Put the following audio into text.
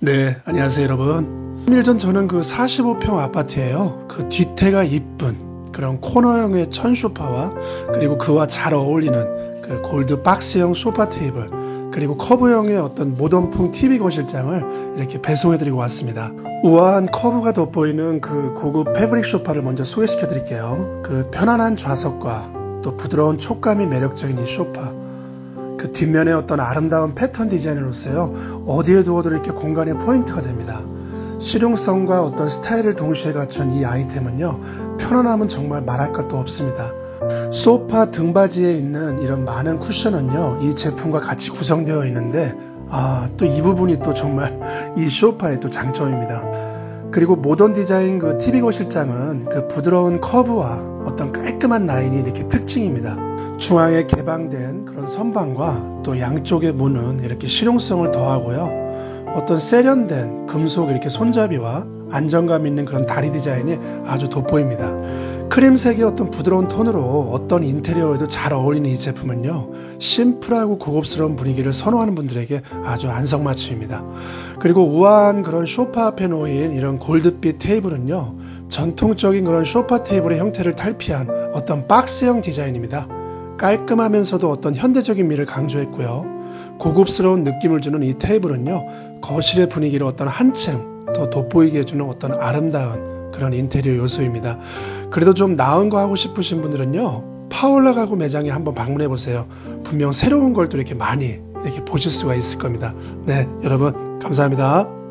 네, 안녕하세요 여러분. 3일 전 저는 그 45평 아파트예요. 그 뒤태가 이쁜 그런 코너형의 천 소파와 그리고 그와 잘 어울리는 그 골드 박스형 소파 테이블 그리고 커브형의 어떤 모던풍 TV 거실장을 이렇게 배송해드리고 왔습니다. 우아한 커브가 돋보이는 그 고급 패브릭 소파를 먼저 소개시켜 드릴게요. 그 편안한 좌석과 또 부드러운 촉감이 매력적인 이 소파, 그 뒷면에 어떤 아름다운 패턴 디자인으로서요, 어디에 두어도 이렇게 공간의 포인트가 됩니다. 실용성과 어떤 스타일을 동시에 갖춘 이 아이템은요, 편안함은 정말 말할 것도 없습니다. 소파 등받이에 있는 이런 많은 쿠션은요, 이 제품과 같이 구성되어 있는데 또 이 부분이 또 정말 이 소파의 또 장점입니다. 그리고 모던 디자인 그 TV 거실장은 그 부드러운 커브와 어떤 깔끔한 라인이 이렇게 특징입니다. 중앙에 개방된 그런 선반과 또 양쪽의 문은 이렇게 실용성을 더하고요. 어떤 세련된 금속 이렇게 손잡이와 안정감 있는 그런 다리 디자인이 아주 돋보입니다. 크림색의 어떤 부드러운 톤으로 어떤 인테리어에도 잘 어울리는 이 제품은요, 심플하고 고급스러운 분위기를 선호하는 분들에게 아주 안성맞춤입니다. 그리고 우아한 그런 소파 앞에 놓인 이런 골드빛 테이블은요, 전통적인 그런 소파 테이블의 형태를 탈피한 어떤 박스형 디자인입니다. 깔끔하면서도 어떤 현대적인 미를 강조했고요. 고급스러운 느낌을 주는 이 테이블은요, 거실의 분위기를 어떤 한층 더 돋보이게 해주는 어떤 아름다운 그런 인테리어 요소입니다. 그래도 좀 나은 거 하고 싶으신 분들은요, 파울라 가구 매장에 한번 방문해 보세요. 분명 새로운 걸 또 이렇게 많이 이렇게 보실 수가 있을 겁니다. 네, 여러분 감사합니다.